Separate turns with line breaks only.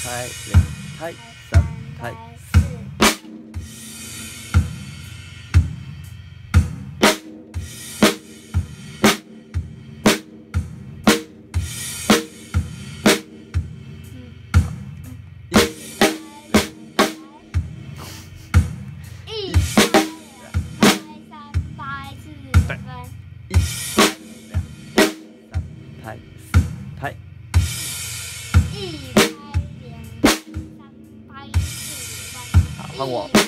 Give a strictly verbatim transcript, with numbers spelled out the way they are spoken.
拍两拍三拍四。
一拍三拍四分，
一两三拍四拍。
一拍两三拍四分。
好，换我。